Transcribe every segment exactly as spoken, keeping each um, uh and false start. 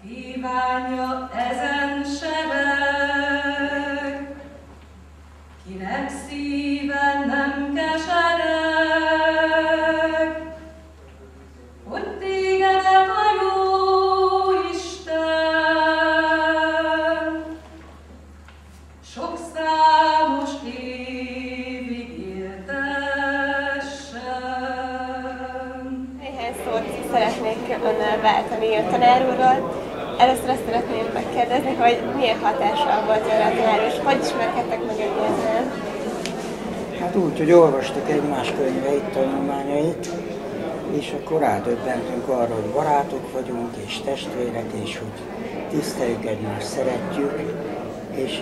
kívánja ezen sebeg, kinek szíve nem kesereg, hogy tégedet a jó Isten sok számos évig éltessen. Néhány szót szeretnék önnel váltani a tanár úrról. Először azt szeretném megkérdezni, hogy milyen hatással volt önre a tanár úr, és hogy ismerkedtek meg egyáltalán? Hát úgy, hogy olvastuk egymás könyveit, tanulmányait, és akkor rádöbbentünk arra, hogy barátok vagyunk, és testvérek, és hogy tiszteljük egymást, szeretjük, és,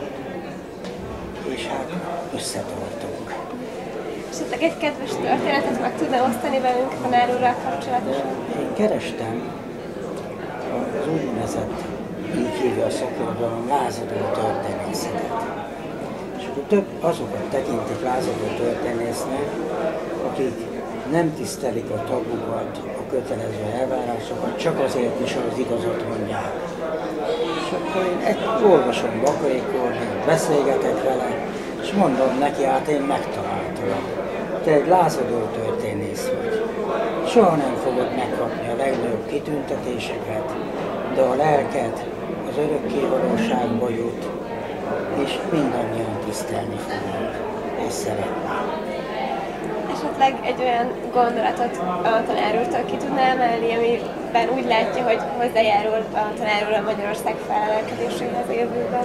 és hát összetartunk. Esetleg egy kedves történetet meg tudna osztani velünk a tanár úrral kapcsolatosan? Én kerestem az úgynevezett, így hívja a szakirodalom, lázadó történészetet. És akkor több azokat tekintik lázadó történésznek, akik nem tisztelik a tabukat, a kötelező elvárásokat, csak azért is, hogy az igazat mondják. És akkor én egy, olvasom Bakai Kornélt, beszélgetek vele, és mondom neki, hát én megtaláltam. Te egy lázadó történész vagy. Soha nem fogod megkapni a legnagyobb kitüntetéseket, de a lelked az örökké valóságba jut, és mindannyian tisztelni fogunk, és szeretni. Esetleg egy olyan gondolatot a tanár úrtól ki tudná emelni, amiben úgy látja, hogy hozzájárul a tanár úr a Magyarország felelkedéséhez a jövőben?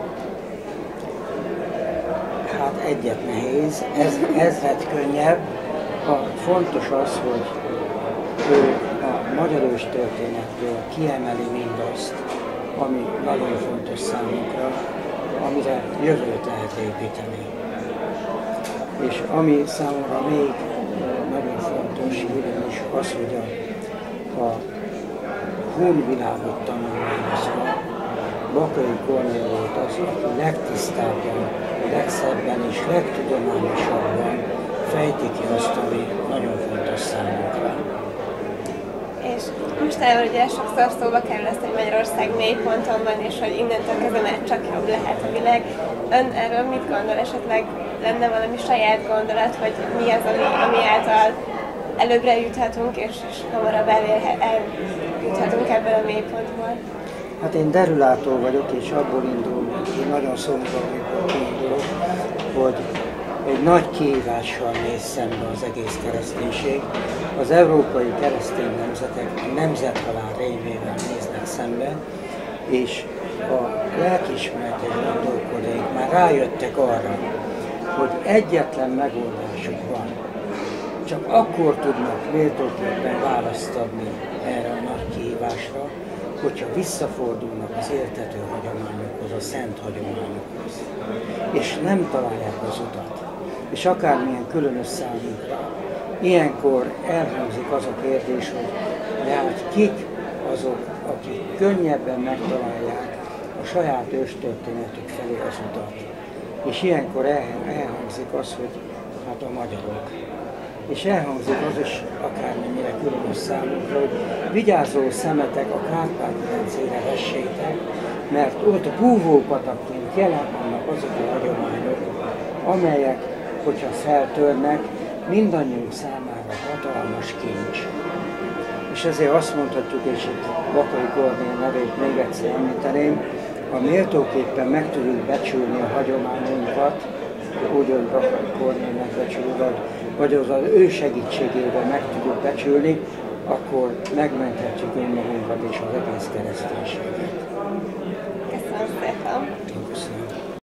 Hát egyet nehéz, ez, ez lett könnyebb. A fontos az, hogy ő a magyar őstörténetből kiemeli mindazt, ami nagyon fontos számunkra, amire jövőt lehet építeni. És ami számomra még nagyon fontos, ugyanis az, hogy a, a hun világot tanulmányozva, Bakai Kornél volt az, aki legtisztábban, legszebben és legtudományosabban fejti ki azt, ami nagyon fontos számunkra. És mostanában ugye sokszor szóba kerül azt, hogy Magyarország mélyponton van, és hogy innentől kezdve már csak jobb lehet a világ. Ön erről mit gondol? Esetleg lenne valami saját gondolat, hogy mi az, ami, ami által előbbre juthatunk, és, és hamarabb eljuthatunk ebből a mélypontból? Hát én derülátó vagyok, és abból indulok, én nagyon szomorúan kiindulok, hogy egy nagy kihívással néz szembe az egész kereszténység. Az európai keresztény nemzetek a nemzethalál rémével néznek szembe, és a lelkiismeretes gondolkodóink már rájöttek arra, hogy egyetlen megoldásuk van. Csak akkor tudnak méltóképpen választ adni erre a nagy kihívásra, hogyha visszafordulnak az éltető hagyományokhoz, a szent hagyományokhoz, és nem találják az utat. És akármilyen különös számunkra, ilyenkor elhangzik az a kérdés, hogy de hát kik azok, akik könnyebben megtalálják a saját őstörténetük felé az utat. És ilyenkor elhangzik az, hogy hát a magyarok. És elhangzik az is, akármennyire különös számunkra, hogy vigyázó szemetek a Kárpát-medencére vessétek, mert ott búvópatakként jelen vannak azok a hagyományok, amelyek, hogyha feltörnek, mindannyiunk számára hatalmas kincs. És ezért azt mondhatjuk, és itt Bakai Kornél nevét még egyszer említeném, ha méltóképpen meg tudjuk becsülni a hagyományainkat, úgy, hogy Bakai Kornél megbecsül, vagy, vagy az az ő segítségével meg tudjuk becsülni, akkor megmenthetjük önmagunkat és az egész kereszténységet. Köszönöm szépen! Köszönöm.